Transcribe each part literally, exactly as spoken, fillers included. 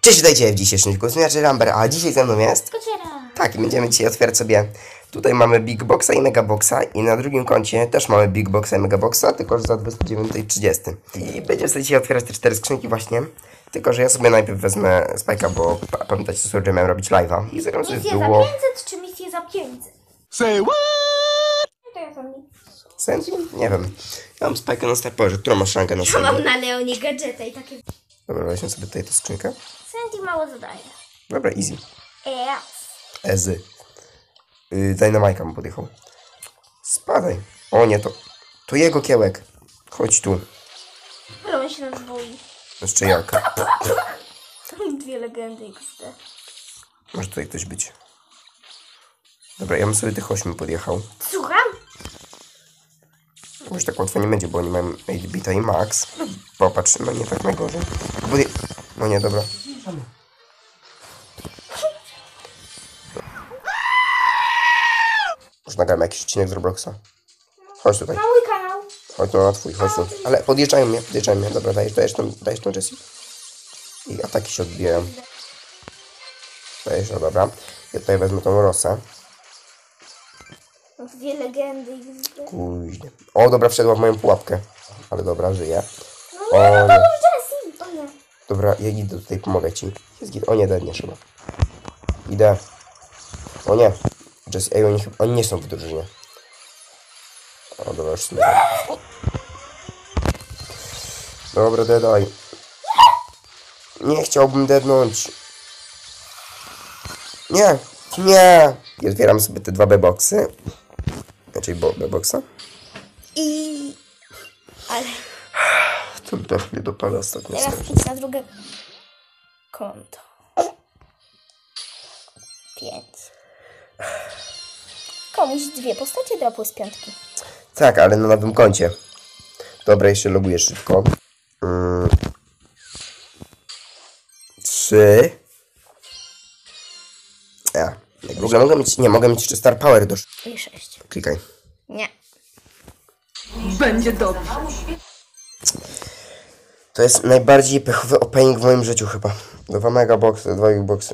Cześć, witajcie w dzisiejszym odcinku. Ja Ramber, a dzisiaj ze mną jest... Kociera. Tak, i będziemy dzisiaj otwierać sobie... Tutaj mamy Big Boxa i Mega Boxa i na drugim koncie też mamy Big Boxa i Mega Boxa, tylko że za dwudziestą dziewiątą i trzydziestą. I będziemy sobie dzisiaj otwierać te cztery skrzynki właśnie. Tylko że ja sobie najpierw wezmę Spike'a, bo pamiętacie sobie, że miałem robić live'a. I zagram sobie Misję było... za pięćset czy misję za pięćset? Say what? To ja tam nie. Sens? Nie wiem. Ja mam Spike'a na starporze, którą masz rankę na Ja sobie. mam na Leonie gadżeta i takie... Dobra, weźmy sobie tutaj tę skrzynkę. Sandy mało zadaje. Dobra, easy. Yes. Ezy. Yy, Dynamajka mu podjechał. Spadaj. O nie, to... To jego kiełek. Chodź tu. Ale on się nas boi. Jeszcze jak. Dwie legendy X D. Może tutaj ktoś być. Dobra, ja bym sobie tych ośmiu podjechał. Słucham? Już tak łatwo nie będzie, bo oni mają osiem bita i max. Popatrz, no nie tak najgorzej. Podje... No nie, dobra. Może nagramy jakiś odcinek z Robloxa. Chodź tutaj. Na mój kanał. Chodź no na twój, chodź tu. Ale podjeżdżają mnie, podjeżdżają mnie. Dobra, dajesz, dajesz tą, dajesz tą Jessie. I ataki się odbijają. Dajesz, no dobra. Ja tutaj wezmę tą Rosę. Dwie legendy X D. Kuźnie. O, dobra, wszedła w moją pułapkę. Ale dobra, żyje. No nie, O, no to nie. już Jessie. O nie. Dobra, ja idę tutaj, pomogę ci. Jest git. O nie, dedniesz chyba. Idę. O nie. Just, ej, oni, chyba- oni nie są w drużynie. O, dobra, już sobie. Dobra, dedaj. Nie chciałbym dednąć. Nie. Nie. I otwieram sobie te dwa B-boxy. Znaczy B-boxa. I... Ale... Ten dech mnie dopala ostatnio. Teraz idź na drugie konto. Pięć. Komuś dwie postacie dropły z piątki. Tak, ale na nowym koncie. Dobra, jeszcze loguję szybko. Mm. Trzy. Ja. W ogóle mogę mieć... Nie, mogę mieć jeszcze Star Power do... I sześć. Klikaj. Nie. Będzie dobrze. To jest najbardziej pechowy opening w moim życiu chyba. Dwa mega boxy, dwa big boxy.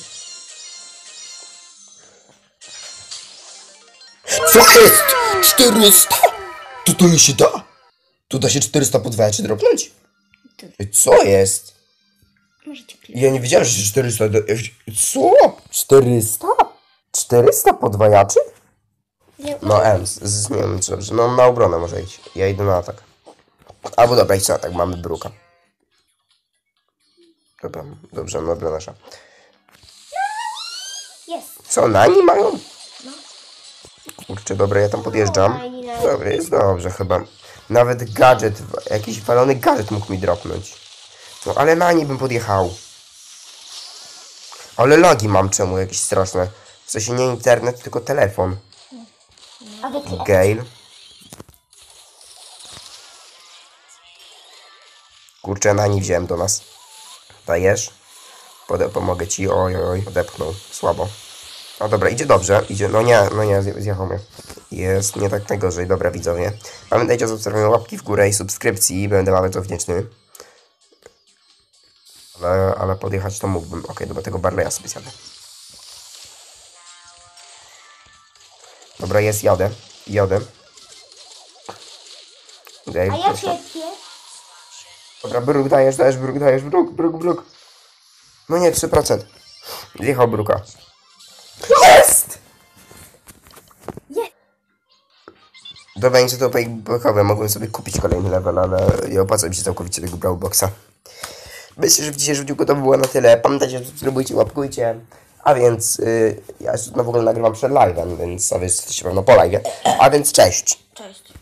Co jest? czterysta? To to się da? Tu da się czterysta podwajać czy dropnąć? Co jest? Możecie kliknąć. Ja nie wiedziałem, że czterysta... Do... Co? czterysta? czterysta podwajaczy? Nie, No M, z, z, nie wiem czy dobrze. No na obronę może iść. Ja idę na atak. Albo dobra, idź na atak, mamy bruka. Dobra, dobrze, no dobra nasza. jest. Co, nani mają? Kurczę, dobra, ja tam podjeżdżam. Dobra, jest dobrze chyba. Nawet gadżet, jakiś walony gadżet mógł mi dropnąć. No ale nani bym podjechał. Ale lagi mam czemu jakieś straszne. W sensie nie internet, tylko telefon. A wy kliknij. Gale. Kurczę, nani wziąłem do nas. Dajesz? Pode pomogę ci. Oj, oj, oj, odepchnął. Słabo. No dobra, idzie dobrze. Idzie. No nie, no nie, zje- zjechał mnie. Jest nie tak najgorzej. Dobra, widzowie. Pamiętajcie o zostawieniu łapki w górę i subskrypcji. Będę bardzo wdzięczny. Ale, ale podjechać to mógłbym. Okej, dobra, tego Barleya sobie zjadę. Dobra, jest, jadę. Jadę. Daj, A ja proszę. ciebie. Dobra, bruk dajesz, dajesz, bruk dajesz, bruk, bruk, bruk. No nie, trzy procent. Zjechał bruka. Jest! Jest. Dobra, nic to pechowe. Mogłem sobie kupić kolejny level, ale nie opłaca mi się całkowicie tego Brawlboxa. Myślę, że w dzisiejszym odcinku to by było na tyle. Pamiętajcie, subskrybujcie, łapkujcie. A więc yy, ja no w ogóle nagrywam przed live'em, więc a wy jesteście pewno po live'ie. A więc cześć! Cześć.